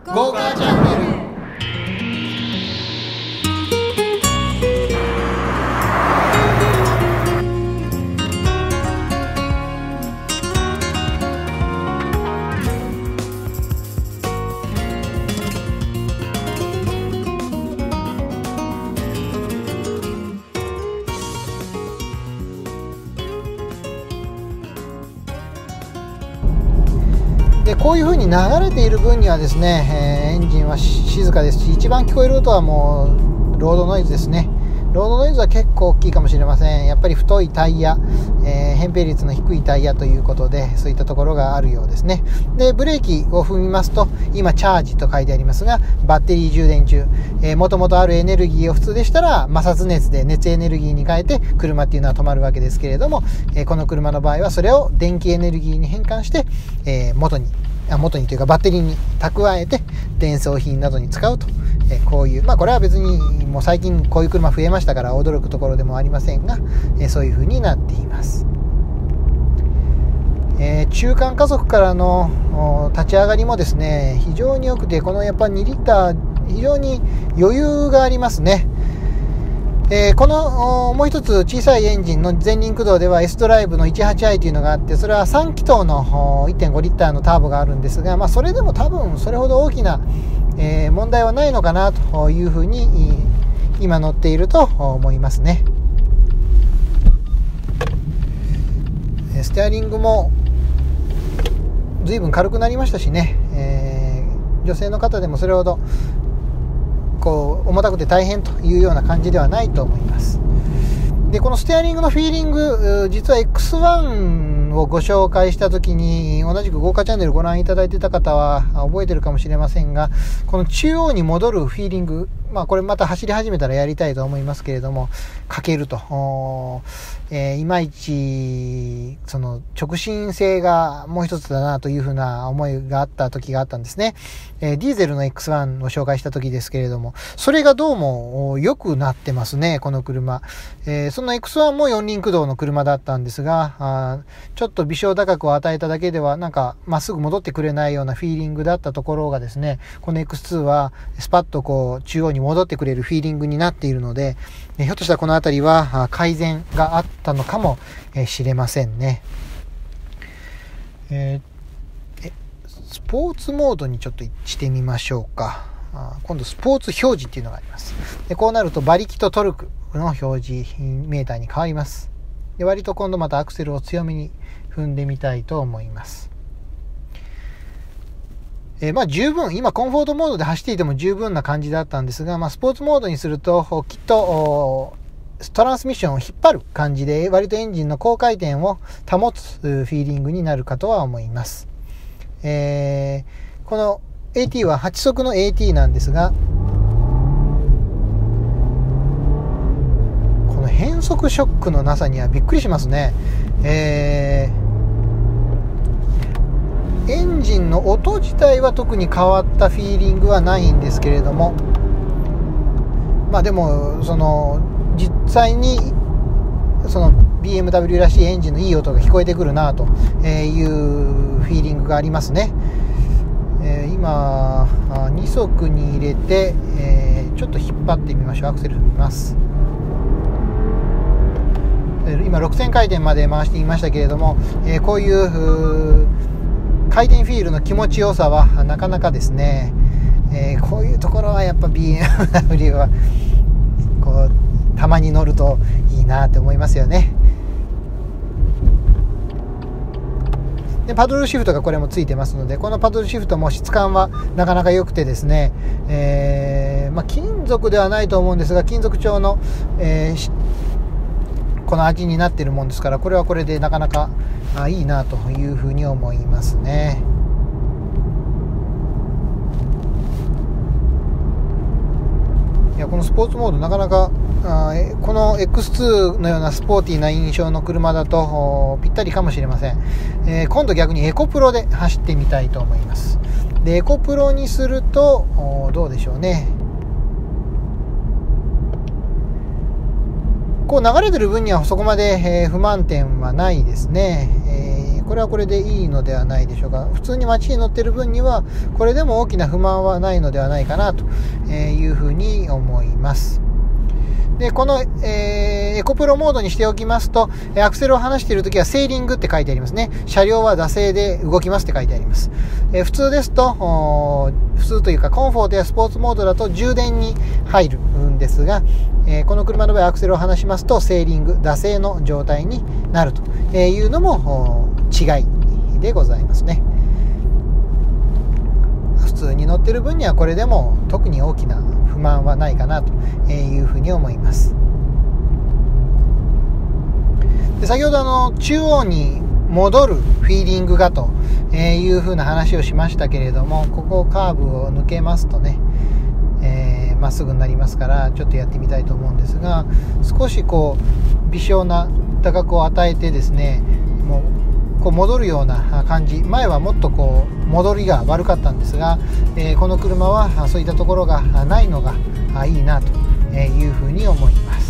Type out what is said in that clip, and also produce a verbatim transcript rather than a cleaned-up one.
豪華チャンネル。でこういう風に流れている分にはですね、えー、エンジンは静かですし、一番聞こえる音はもうロードノイズですね。ロードノイズは結構大きいかもしれません。やっぱり太いタイヤ、えー、扁平率の低いタイヤということで、そういったところがあるようですね。でブレーキを踏みますと、今チャージと書いてありますが、バッテリー充電中、えー、元々あるエネルギーを普通でしたら摩擦熱で熱エネルギーに変えて車っていうのは止まるわけですけれども、えー、この車の場合はそれを電気エネルギーに変換して、えー、元に元にというかバッテリーに蓄えて電装品などに使うと、えこういう、まあこれは別にもう最近こういう車増えましたから驚くところでもありませんが、えそういう風になっています。えー、中間加速からの立ち上がりもですね、非常に良くて、このやっぱにリッター非常に余裕がありますね。えー、このもう一つ小さいエンジンの前輪駆動では S ドライブの じゅうはちアイ というのがあって、それはさん気筒の いってんごリッターのターボがあるんですが、まあ、それでも多分それほど大きな、えー、問題はないのかなというふうに今乗っていると思いますね。ステアリングも随分軽くなりましたしね、えー、女性の方でもそれほどこう重たくて大変というような感じではないと思います。でこのステアリングのフィーリング、実は エックスワン をご紹介した時に同じく豪華チャンネルご覧いただいていた方は覚えてるかもしれませんが、この中央に戻るフィーリング、まあこれまた走り始めたらやりたいと思いますけれども、かけると、えー、いまいちその直進性がもう一つだなというふうな思いがあった時があったんですね。えー、ディーゼルの エックスワン を紹介した時ですけれども、それがどうも良くなってますね、この車。えー、その エックスワン も四輪駆動の車だったんですが、あちょっと微小打角を与えただけではなんかまっすぐ戻ってくれないようなフィーリングだったところがですね、この エックスツー はスパッとこう中央に戻ってくれるフィーリングになっているので、ひょっとしたらこのあたりは改善があったのかもしれませんね。えー、スポーツモードにちょっとしてみましょうか。今度スポーツ表示っていうのがあります。でこうなると馬力とトルクの表示メーターに変わります。で割と今度またアクセルを強めに踏んでみたいと思います。えー、まあ十分、今コンフォートモードで走っていても十分な感じだったんですが、まあ、スポーツモードにするときっとトランスミッションを引っ張る感じで割とエンジンの高回転を保つフィーリングになるかとは思います。えー、この エーティー ははち速の エーティー なんですが、この変速ショックのなさにはびっくりしますね。えーエンジンの音自体は特に変わったフィーリングはないんですけれども、まあでもその実際にその ビーエムダブリュー らしいエンジンのいい音が聞こえてくるなというフィーリングがありますね。えー、今に速に入れて、えー、ちょっと引っ張ってみましょう。アクセル踏みます。今ろくせん回転まで回してみましたけれども、えー、こういう回転フィールの気持ちよさはなかなかですね、えー、こういうところはやっぱ ビーエムダブリュー はこうたまに乗るといいなって思いますよね。でパドルシフトがこれもついてますので、このパドルシフトも質感はなかなか良くてですね、えーまあ、金属ではないと思うんですが金属調の、えー、この味になっているもんですから、これはこれでなかなかあいいなというふうに思いますね。いやこのスポーツモードなかなかあこの エックスツー のようなスポーティーな印象の車だとぴったりかもしれません。えー、今度逆にエコプロで走ってみたいと思います。でエコプロにするとどうでしょうね。こう流れてる分にはそこまで、えー、不満点はないですね。えーー、これはこれでいいのではないでしょうか。普通に街に乗ってる分にはこれでも大きな不満はないのではないかなというふうに思います。でこの、えー、エコプロモードにしておきますと、アクセルを離しているときはセーリングって書いてありますね。車両は惰性で動きますって書いてあります。えー、普通ですと、普通というかコンフォートやスポーツモードだと充電に入るんですが、えー、この車の場合アクセルを離しますとセーリング、惰性の状態になるというのも違いでございますね。普通に乗ってる分にはこれでも特に大きな不満はないかなというふうに思います。で先ほどあの中央に戻るフィーリングがというふうな話をしましたけれども、ここカーブを抜けますとね、えー、まっすぐになりますからちょっとやってみたいと思うんですが、少しこう微小な打角を与えてですね、もうこう戻るような感じ、前はもっとこう戻りが悪かったんですが、えー、この車はそういったところがないのがいいなというふうに思います。